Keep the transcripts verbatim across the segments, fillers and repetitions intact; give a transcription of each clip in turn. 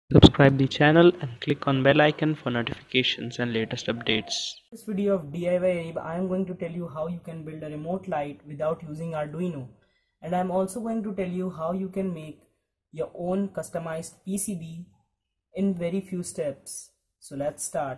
Subscribe the channel and click on bell icon for notifications and latest updates. In this video of D I Y Abe, I am going to tell you how you can build a remote light without using Arduino, and I am also going to tell you how you can make your own customized P C B in very few steps. So let's start.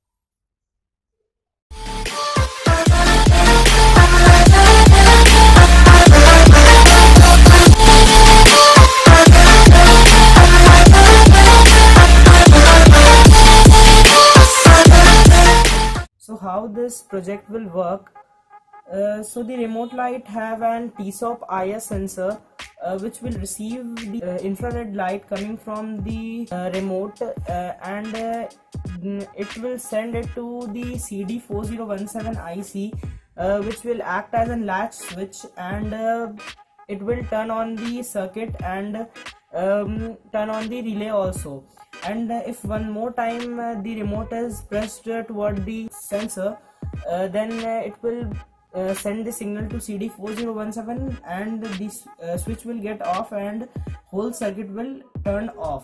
So how this project will work, uh, so the remote light have an T S O P I R sensor uh, which will receive the uh, infrared light coming from the uh, remote uh, and uh, it will send it to the C D four zero one seven I C uh, which will act as a latch switch, and uh, it will turn on the circuit and um, turn on the relay also. And uh, if one more time uh, the remote is pressed uh, toward the sensor, uh, then uh, it will uh, send the signal to C D four zero one seven, and this uh, switch will get off and whole circuit will turn off.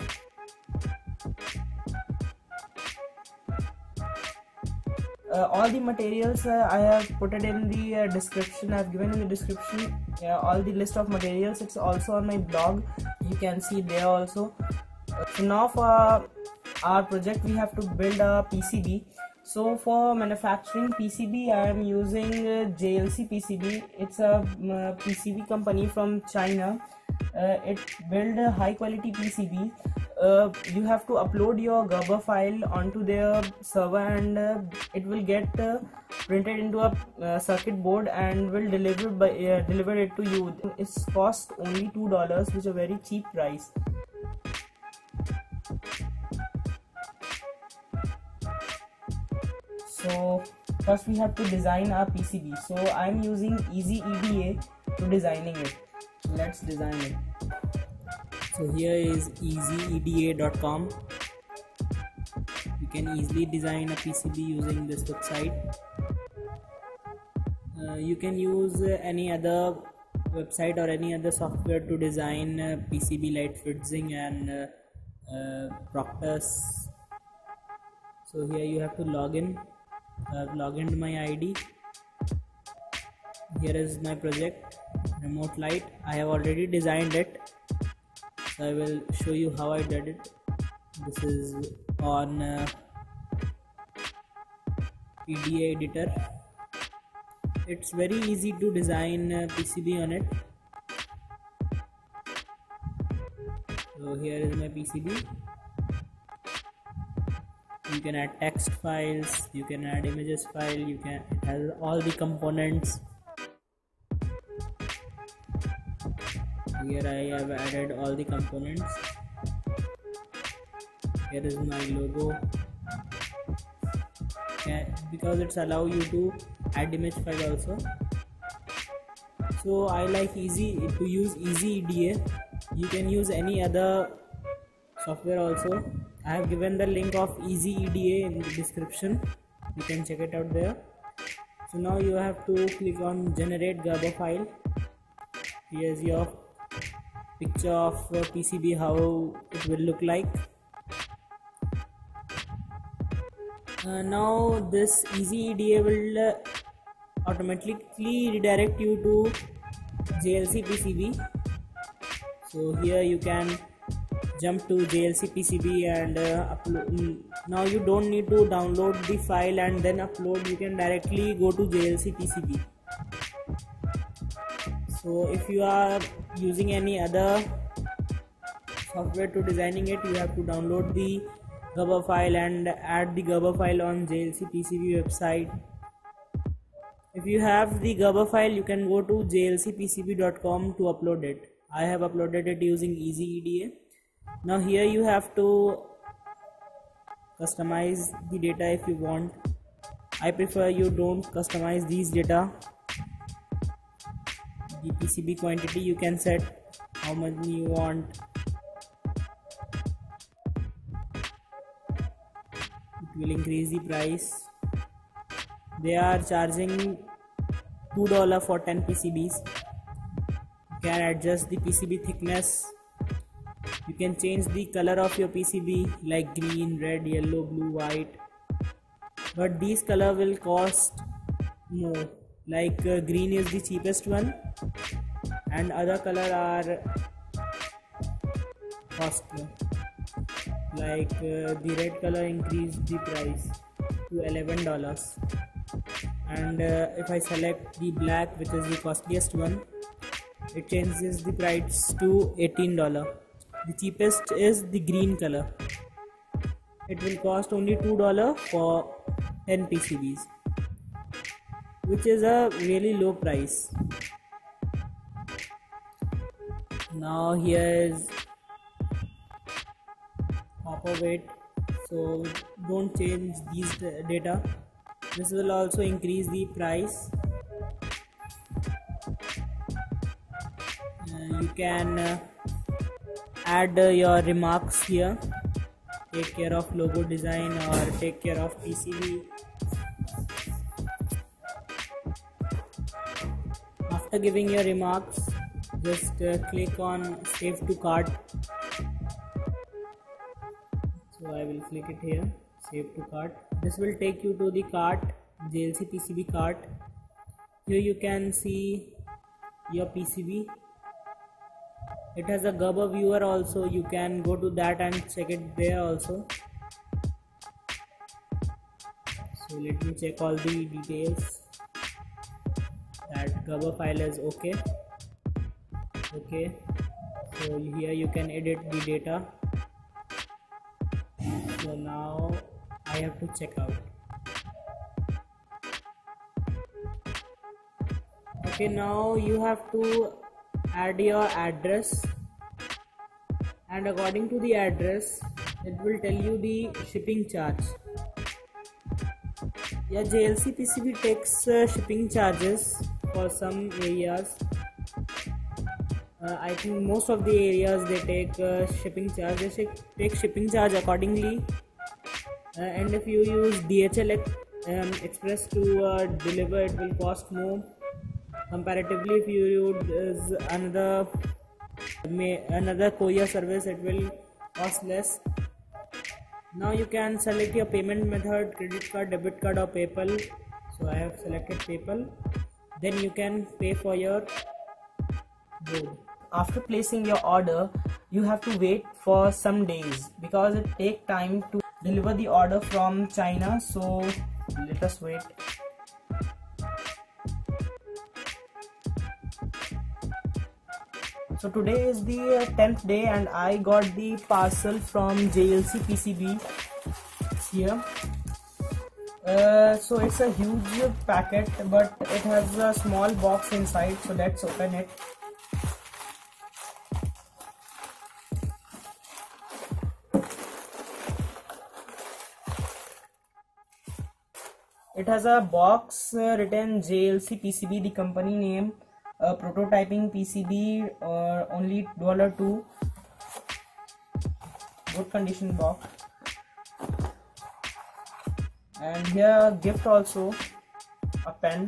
Uh, all the materials uh, I have put it in the uh, description. I have given in the description uh, all the list of materials. It's also on my blog, you can see there also. So now for our project we have to build a P C B. So for manufacturing P C B I am using uh, J L C P C B. It's a uh, P C B company from China. Uh, it build a high quality P C B. Uh, you have to upload your Gerber file onto their server, and uh, it will get uh, printed into a uh, circuit board and will deliver by uh, deliver it to you. It's cost only two dollars, which is a very cheap price. So first we have to design our P C B. So I am using Easy E D A to designing it. Let's design it. So here is easy E D A dot com. You can easily design a P C B using this website. Uh, you can use uh, any other website or any other software to design uh, P C B light fitzing and uh, uh, Proctus. So here you have to log in. I have logged into my I D. Here is my project, remote light. I have already designed it, so I will show you how I did it. This is on uh, P D A editor. It's very easy to design uh, P C B on it. So here is my P C B. You can add text files, you can add images file, you can, it has all the components. Here I have added all the components. Here is my logo. Okay, because it's allow you to add image file also. So I like easy to use Easy E D A. You can use any other software also. I have given the link of Easy E D A in the description. You can check it out there. So now you have to click on generate Gerber file. Here's your picture of uh, P C B, how it will look like. Uh, now this Easy E D A will uh, automatically redirect you to J L C P C B. So here you can jump to J L C P C B and uh, upload. Now you don't need to download the file and then upload. You can directly go to J L C P C B. So if you are using any other software to designing it, you have to download the Gerber file and add the Gerber file on J L C P C B website. If you have the Gerber file, you can go to J L C P C B dot com to upload it. I have uploaded it using Easy E D A. Now here you have to customize the data if you want. I prefer you don't customize these data. The P C B quantity you can set how much you want. It will increase the price. They are charging two dollars for ten P C Bs. You can adjust the P C B thickness You can change the color of your P C B like green, red, yellow, blue, white, but these color will cost more. Like uh, green is the cheapest one and other color are costly. Like uh, the red color increased the price to eleven dollars, and uh, if I select the black, which is the costliest one, it changes the price to eighteen dollars. The cheapest is the green color. It will cost only two dollars for ten P C Bs, which is a really low price. Now here is copper weight, so don't change these data. This will also increase the price. Uh, you can uh, add uh, your remarks here. Take care of logo design or take care of P C B. After giving your remarks, just uh, click on save to cart. So I will click it here, save to cart. This will take you to the cart, J L C P C B cart. Here you can see your P C B. It has a Gerber viewer also. You can go to that and check it there also. So let me check all the details. That Gerber file is okay. Okay. So here you can edit the data. So now I have to check out. Okay, now you have to add your address, and according to the address it will tell you the shipping charge. Yeah, J L C P C B takes uh, shipping charges for some areas. uh, I think most of the areas they take uh, shipping charge. They sh take shipping charge accordingly, uh, and if you use D H L um, Express to uh, deliver, it will cost more. Comparatively, if you use another another courier service, it will cost less. Now you can select your payment method: credit card, debit card, or PayPal. So I have selected PayPal. Then you can pay for your board. After placing your order, you have to wait for some days because it takes time to deliver the order from China. So let us wait. So today is the uh, tenth day and I got the parcel from J L C P C B. It's here. Uh, so it's a huge packet, but it has a small box inside, so let's open it. It has a box uh, written J L C P C B, the company name. Uh, prototyping P C B, uh, only two dollars. Good condition box. And here gift also, a pen.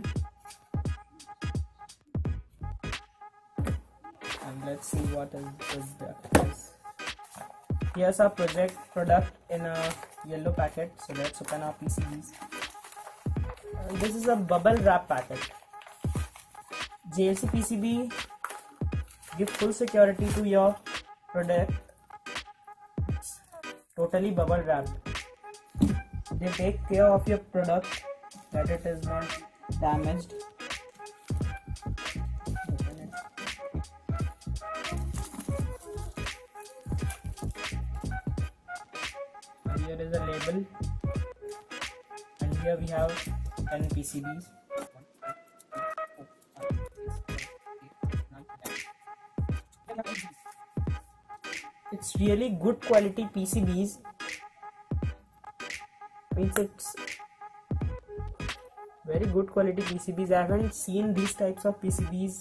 And let's see what is, is that. Here's our project product in a yellow packet. So let's open our P C Bs. Uh, this is a bubble wrap packet. J L C P C B give full security to your product. It's totally bubble wrapped. They take care of your product that it is not damaged. And here is a label, and here we have ten P C Bs. It's really good quality P C Bs. Means it's very good quality P C Bs. I haven't seen these types of P C Bs.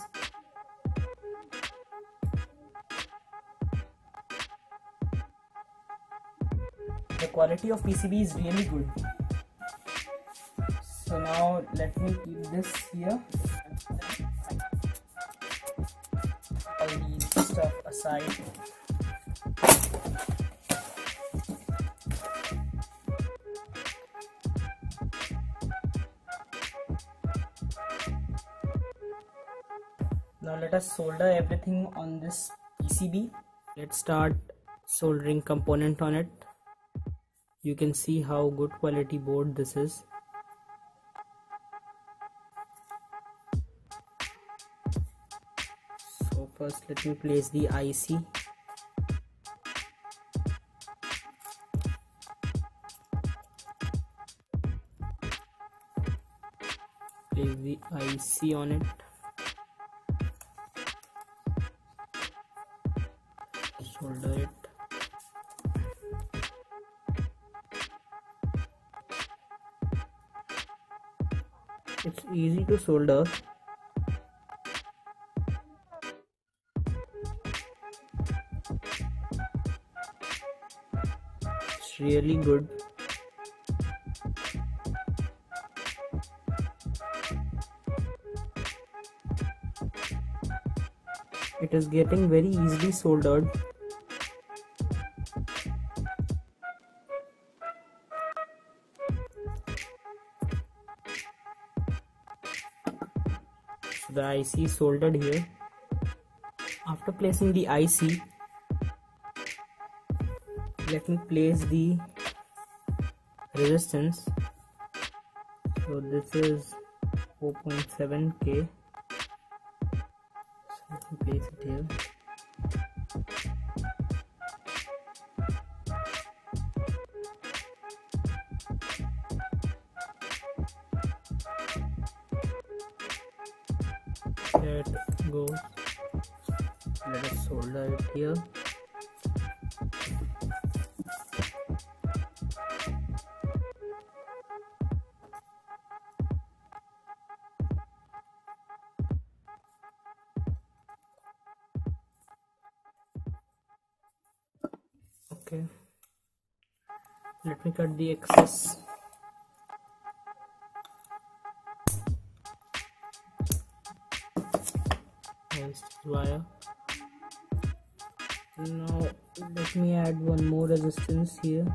The quality of P C B is really good. So now let me keep this here. All these stuff aside. Now let us solder everything on this P C B. Let's start soldering component on it. You can see how good quality board this is. So first let me place the I C. Place the I C on it. Solder it. It's easy to solder. It's really good. It is getting very easily soldered. So the I C is soldered here. After placing the I C, let me place the resistance. So this is four point seven K. So let me place it here. There it goes. Let us solder it here. Okay, let me cut the excess. Nice wire. Now let me add one more resistance here.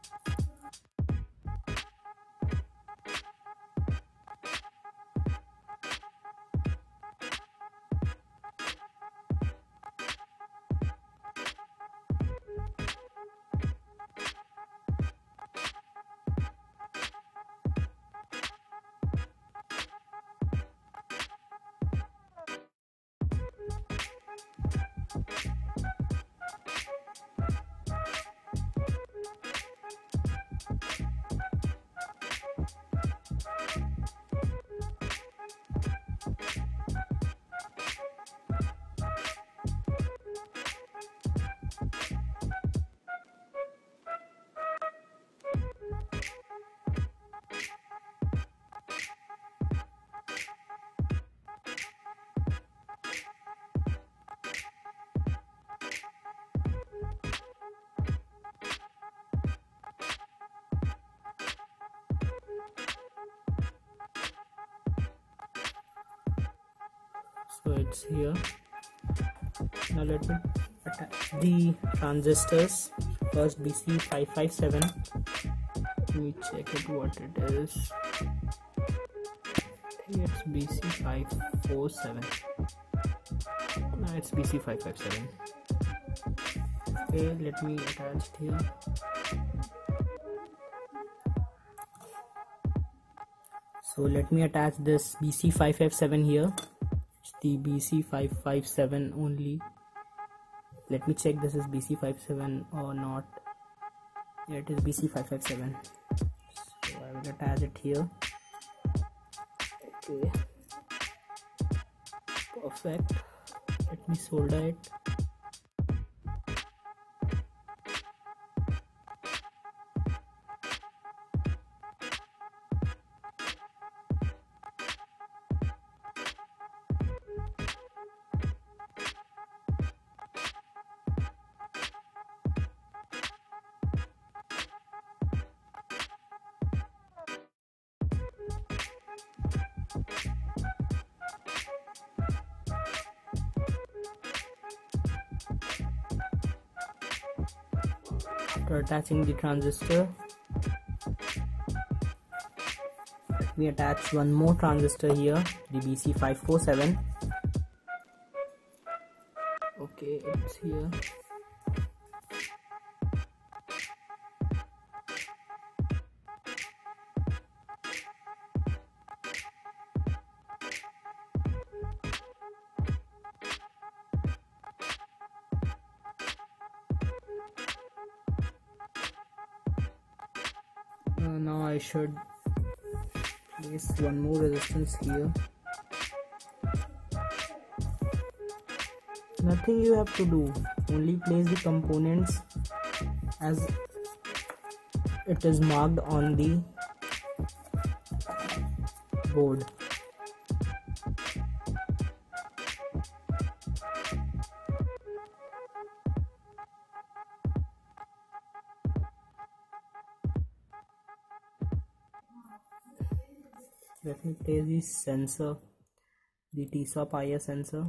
So it's here. Now let me attach the transistors. First B C five five seven. Let me check it what it is. I think it's B C five four seven. No, it's B C five five seven. Okay, let me attach it here. So let me attach this B C five five seven here. It's the B C five five seven only. Let me check this is B C five seven or not. Yeah, it is B C five five seven. So I will attach it here. Okay. Perfect. Let me solder it. After attaching the transistor, let me attach one more transistor here, the B C five four seven. here. Uh, now I should place one more resistance here. Nothing you have to do, only place the components as it is marked on the board. Let me place the sensor, the T S O P I R sensor.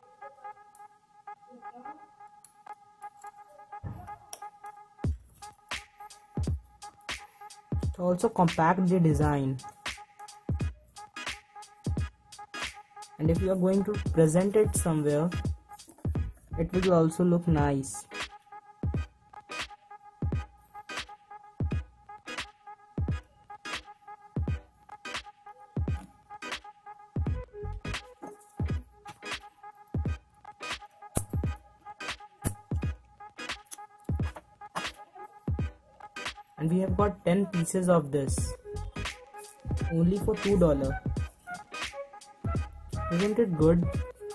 Also compact the design, and if you are going to present it somewhere, it will also look nice. And we have got ten pieces of this only for two dollars. Isn't it good?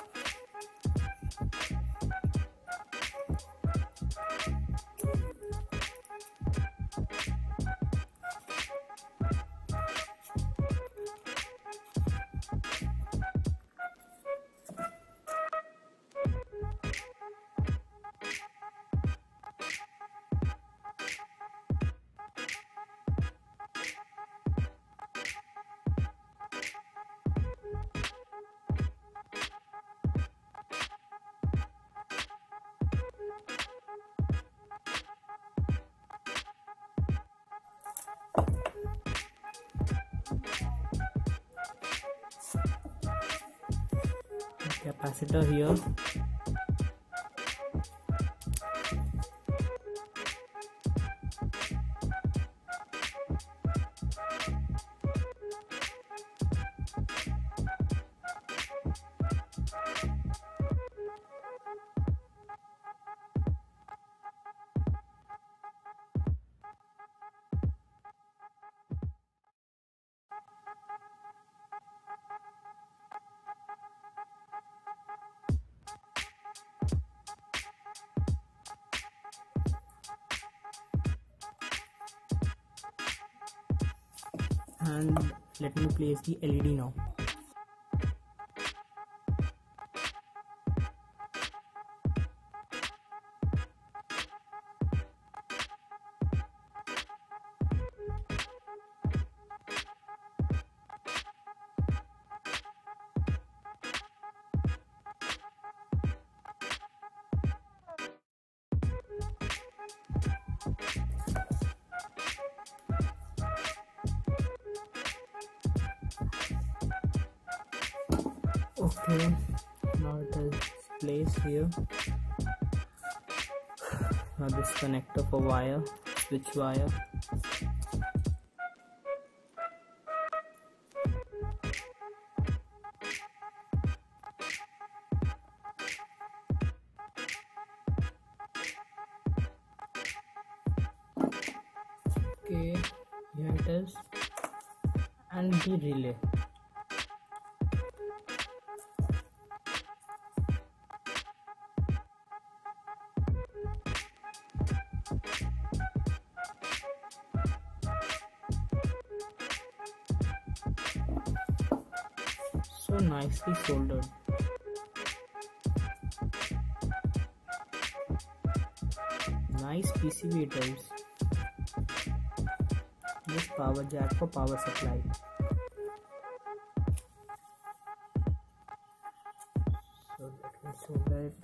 Capacitor here. And let me place the L E D now. Okay, now it is placed here. Now this connector for wire, switch wire. Okay, here it is, and the relay. So nicely soldered. Nice P C B it is. This power jack for power supply. So let me solder it.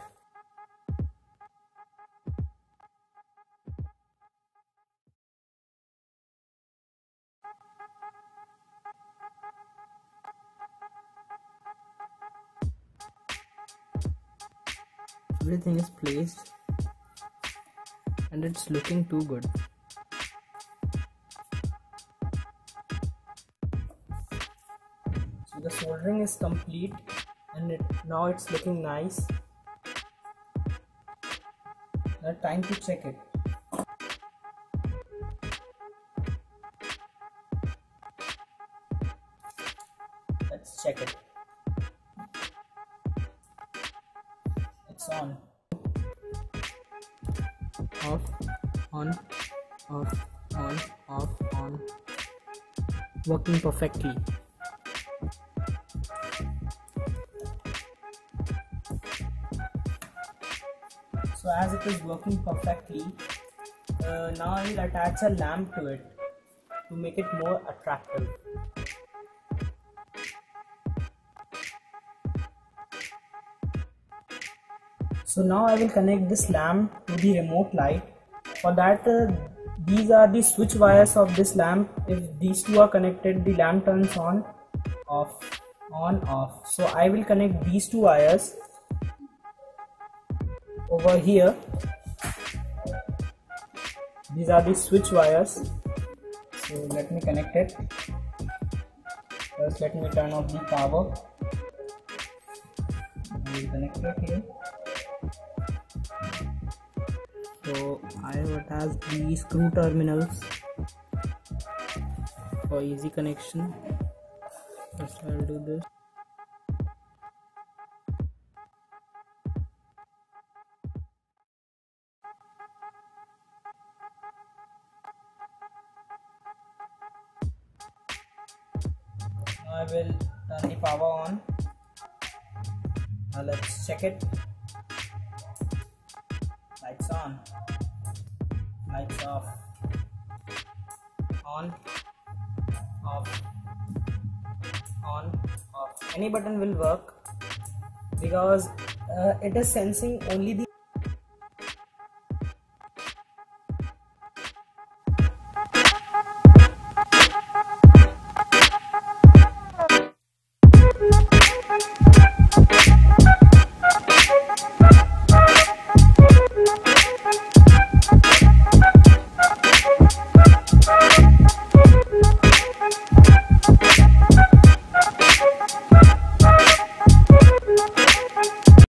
everything is placed and it's looking too good. So the soldering is complete and it, now it's looking nice. Now time to check it. Let's check it. It's on. Off, on, off, on, off, on. Working perfectly. So as it is working perfectly, uh, now I will attach a lamp to it to make it more attractive. So now I will connect this lamp to the remote light. For that, uh, these are the switch wires of this lamp. If these two are connected, the lamp turns on, off, on, off. So I will connect these two wires over here. These are the switch wires. So let me connect it. First let me turn off the power. I will connect it here. So I have attached the screw terminals for easy connection. First I will do this. Now I will turn the power on. Now let's check it. Lights on, lights off, on, off, on, off. Any button will work because uh, it is sensing only the